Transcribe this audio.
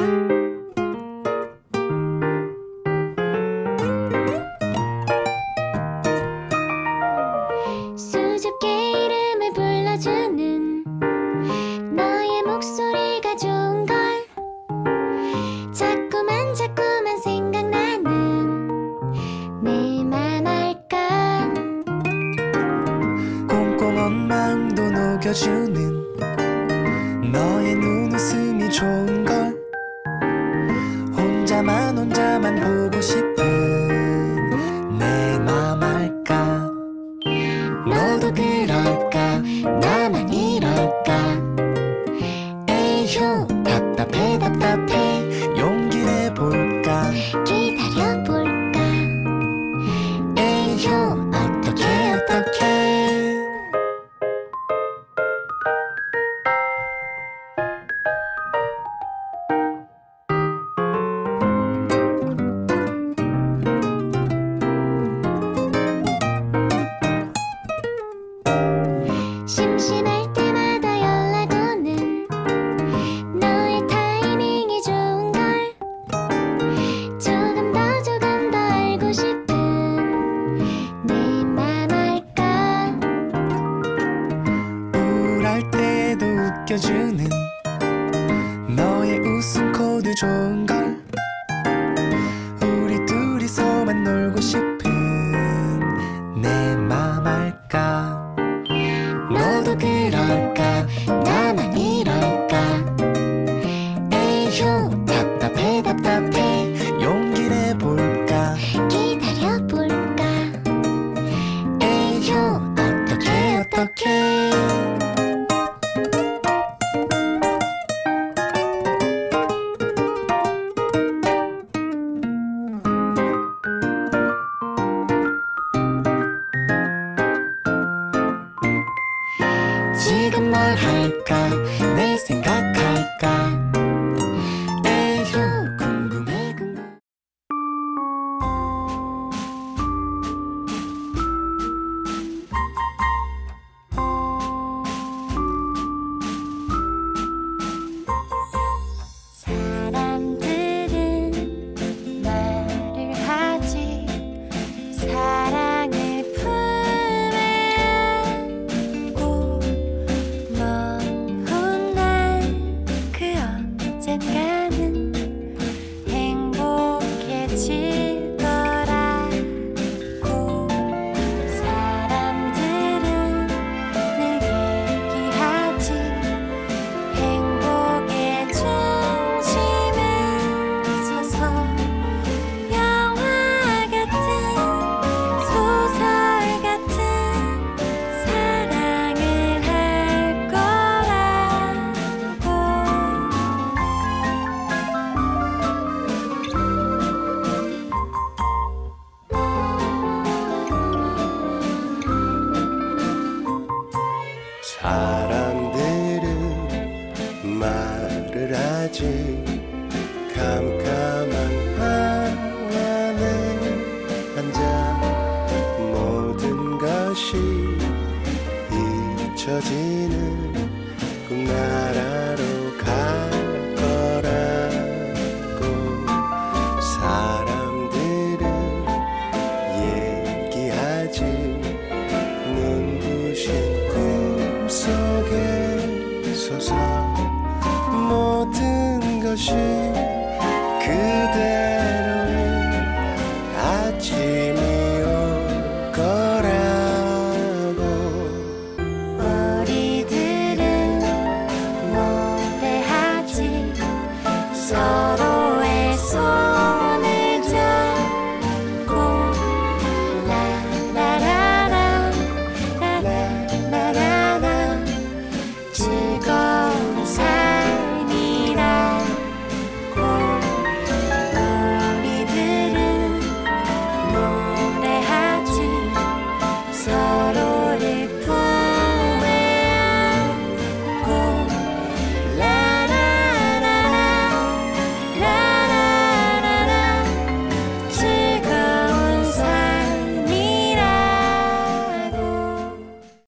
수줍게 이름을 불러주는 너의 목소리가 좋은걸. 자꾸만 생각나는 내 맘 알까. 꼼꼼한 마음도 녹여주는 너의 눈웃음이 좋은걸. 혼자만 보고 싶은 내 맘 알까. 너도 그럴까 나만 이럴까. 에휴 답답해 용기 내볼까. 기다려볼까. 에휴 어떡해. 심심할 때마다 연락 오는 너의 타이밍이 좋은걸. 조금 더 알고 싶은 내 맘 알까. 우울할 때도 웃겨주는 너의 웃음 코드 좋은걸. 우리 둘이서만 놀고 싶은 내 맘 알까. 너도 그럴까 나만 이럴까. 에휴 답답해 용기 내볼까. 기다려볼까. 에휴 어떡해. 지금 뭘 할까 내 생각할까. 에휴 궁금해. 사람들은 말을 하지. 사랑을 품에 안고 먼 훗날 그 언젠가는 행복해질 거라고. 사람들은 늘 얘기하지. 행복의 중심에 서서 영화 같은 소설 같은 사랑을 할 거라고. 사람들은 말을 하지. 캄캄한 방 안에 앉아 모든 것이 잊혀지는 꿈나라로 갈 거라고. 사람들은 얘기하지. 눈부신 꿈속에 서서 모든 것이 그대